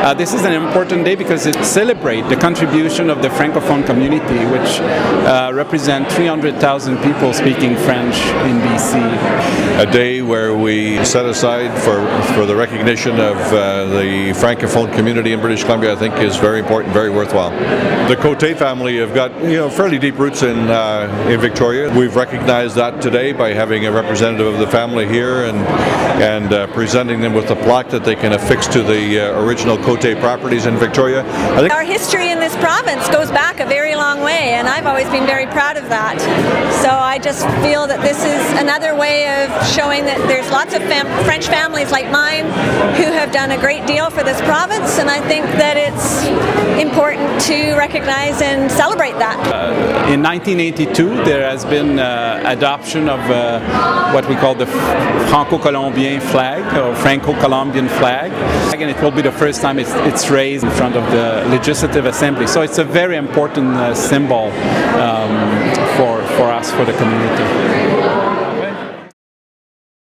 This is an important day because it celebrates the contribution of the Francophone community, which represent 300,000 people speaking French in BC. A day where we set aside for the recognition of the Francophone community in British Columbia, I think is very important, very worthwhile. The Côté family have got fairly deep roots in Victoria. We've recognized that today by having a representative of the family here and presenting them with a plaque that they can affix to the original Côté properties in Victoria. I think our history in this province goes back a very long way, and I've always been very proud of that. So I just feel that this is another way of showing that there's lots of French families like mine who have done a great deal for this province, and I think that it's important to recognize and celebrate that. In 1982, there has been adoption of what we call the Franco-Colombian flag, or Franco-Colombian flag, and it will be the first time it's raised in front of the Legislative Assembly. So it's a very important symbol for us, for the community.